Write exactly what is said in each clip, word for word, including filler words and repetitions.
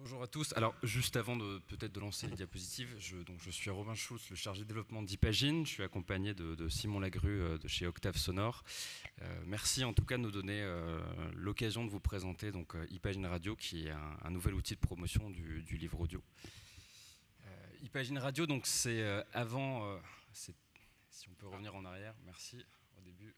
Bonjour à tous. Alors, juste avant de peut-être de lancer les diapositives, je, donc, je suis Robin Schultz, le chargé de développement d'Ipagine. Je suis accompagné de, de Simon Lagru euh, de chez Octave Sonore. Euh, merci en tout cas de nous donner euh, l'occasion de vous présenter donc, euh, Ipagine Radio, qui est un, un nouvel outil de promotion du, du livre audio. Euh, Ipagine Radio, donc c'est euh, avant, euh, c'est, si on peut revenir en arrière, merci, au début.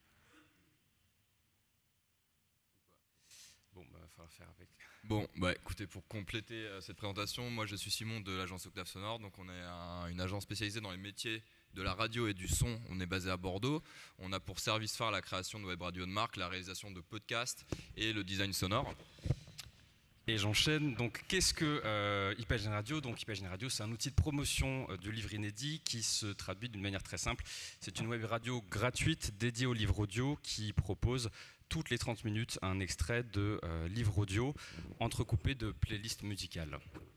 Bon, bah, va falloir faire avec. Bon, bah écoutez, pour compléter euh, cette présentation, moi je suis Simon de l'agence Octave Sonore, donc on est un, une agence spécialisée dans les métiers de la radio et du son. On est basé à Bordeaux. On a pour service phare la création de web radio de marque, la réalisation de podcasts et le design sonore. Et j'enchaîne. Donc, qu'est-ce que euh, Ipagine Radio? Donc, Ipagine Radio, c'est un outil de promotion euh, de livres inédits qui se traduit d'une manière très simple. C'est une web radio gratuite dédiée aux livres audio qui propose toutes les trente minutes un extrait de euh, livre audio entrecoupé de playlists musicales.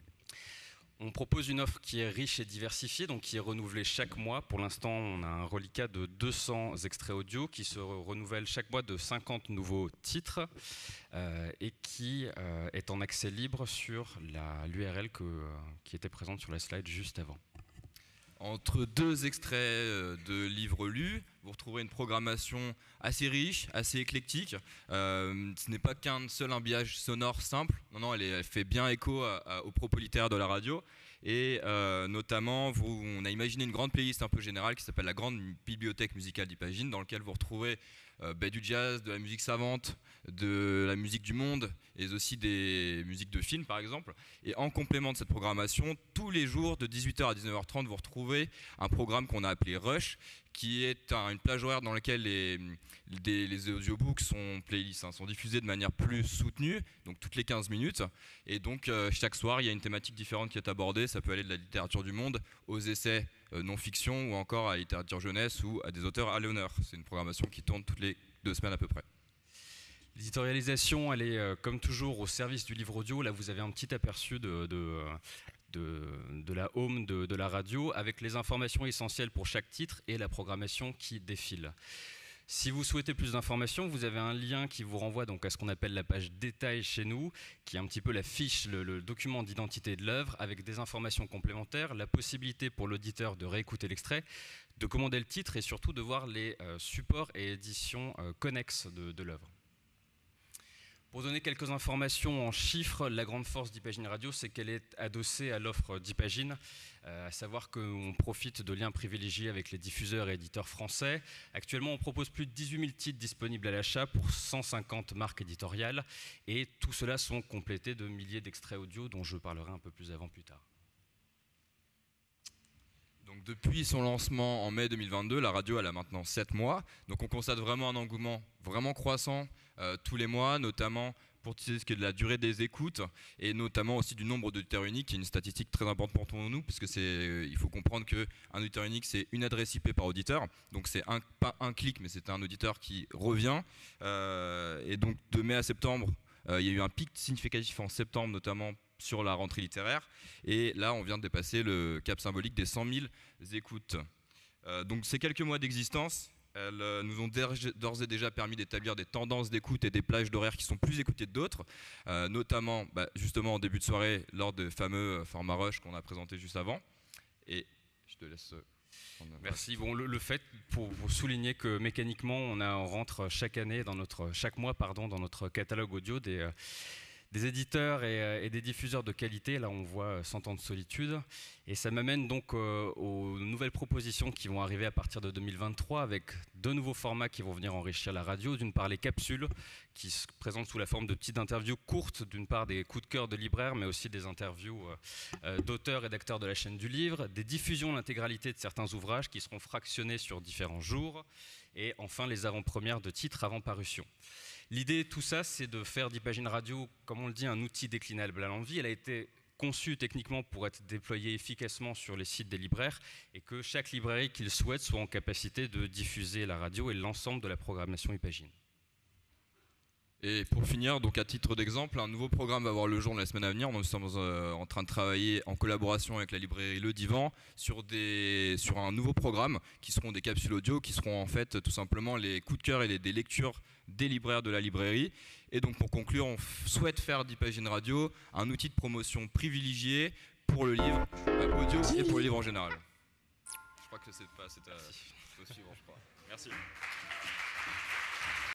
On propose une offre qui est riche et diversifiée, donc qui est renouvelée chaque mois. Pour l'instant, on a un reliquat de deux cents extraits audio qui se renouvellent chaque mois de cinquante nouveaux titres euh, et qui euh, est en accès libre sur l'U R L que, euh, qui était présente sur la slide juste avant. Entre deux extraits de livres lus, vous retrouverez une programmation assez riche, assez éclectique. Euh, ce n'est pas qu'un seul habillage sonore simple. Non, non, elle, est, elle fait bien écho à, à, aux propriétaires de la radio. Et euh, notamment, vous, on a imaginé une grande playlist un peu générale qui s'appelle la grande bibliothèque musicale d'Ipagine, dans laquelle vous retrouverez euh, bah, du jazz, de la musique savante, de la musique du monde, et aussi des musiques de films par exemple. Et en complément de cette programmation, tous les jours de dix-huit heures à dix-neuf heures trente, vous retrouvez un programme qu'on a appelé Rush, qui est un, une plage horaire dans laquelle les, les, les audiobooks sont playlists, hein, sont diffusés de manière plus soutenue, donc toutes les quinze minutes. Et donc euh, chaque soir, il y a une thématique différente qui est abordée. Ça peut aller de la littérature du monde aux essais euh, non-fiction ou encore à la littérature jeunesse ou à des auteurs à l'honneur. C'est une programmation qui tourne toutes les deux semaines à peu près. L'éditorialisation, elle est euh, comme toujours au service du livre audio. Là, vous avez un petit aperçu de, de, de, de la home de, de la radio avec les informations essentielles pour chaque titre et la programmation qui défile. Si vous souhaitez plus d'informations, vous avez un lien qui vous renvoie donc à ce qu'on appelle la page détail chez nous, qui est un petit peu la fiche, le, le document d'identité de l'œuvre, avec des informations complémentaires, la possibilité pour l'auditeur de réécouter l'extrait, de commander le titre et surtout de voir les euh, supports et éditions euh, connexes de, de l'œuvre. Pour donner quelques informations en chiffres, la grande force d'Ipagine Radio, c'est qu'elle est adossée à l'offre d'Ipagine, euh, à savoir qu'on profite de liens privilégiés avec les diffuseurs et éditeurs français. Actuellement, on propose plus de dix-huit mille titres disponibles à l'achat pour cent cinquante marques éditoriales, et tout cela sont complétés de milliers d'extraits audio dont je parlerai un peu plus avant plus tard. Donc depuis son lancement en mai deux mille vingt-deux, la radio elle a maintenant sept mois. Donc on constate vraiment un engouement vraiment croissant euh, tous les mois, notamment pour ce qui est de la durée des écoutes et notamment aussi du nombre d'auditeurs uniques, qui est une statistique très importante pour nous, parce que c'est, euh, il faut comprendre qu'un auditeur unique c'est une adresse I P par auditeur. Donc c'est un, pas un clic, mais c'est un auditeur qui revient. Euh, et donc de mai à septembre, euh, il y a eu un pic significatif en septembre notamment sur la rentrée littéraire, et là on vient de dépasser le cap symbolique des cent mille écoutes. Euh, donc ces quelques mois d'existence, elles euh, nous ont d'ores et déjà permis d'établir des tendances d'écoute et des plages d'horaires qui sont plus écoutées que d'autres, euh, notamment bah, justement en début de soirée lors des fameux formats Rush qu'on a présenté juste avant. Et je te laisse... Merci. Bon, le, le fait, pour vous souligner que mécaniquement, on, a, on rentre chaque année, dans notre, chaque mois, pardon, dans notre catalogue audio des... Euh, des éditeurs et, et des diffuseurs de qualité. Là, on voit Cent ans de solitude. Et ça m'amène donc euh, aux nouvelles propositions qui vont arriver à partir de deux mille vingt-trois avec deux nouveaux formats qui vont venir enrichir la radio. D'une part, les capsules qui se présentent sous la forme de petites interviews courtes, d'une part des coups de cœur de libraires, mais aussi des interviews euh, d'auteurs et d'acteurs de la chaîne du livre, des diffusions de l'intégralité de certains ouvrages qui seront fractionnés sur différents jours, et enfin les avant-premières de titres avant parution. L'idée de tout ça, c'est de faire d'Ipagine Radio, comme on le dit, un outil déclinable à l'envie. Elle a été conçue techniquement pour être déployée efficacement sur les sites des libraires et que chaque librairie qu'il souhaite soit en capacité de diffuser la radio et l'ensemble de la programmation Ipagine. Et pour finir, donc à titre d'exemple, un nouveau programme va voir le jour la semaine à venir. Nous sommes euh, en train de travailler en collaboration avec la librairie Le Divan sur, des, sur un nouveau programme qui seront des capsules audio, qui seront en fait tout simplement les coups de cœur et les, des lectures des libraires de la librairie. Et donc pour conclure, on souhaite faire d'Ipagine Radio un outil de promotion privilégié pour le livre euh, audio et pour le livre en général. Je crois que c'est pas, c'est à, faut suivre, je crois. Merci.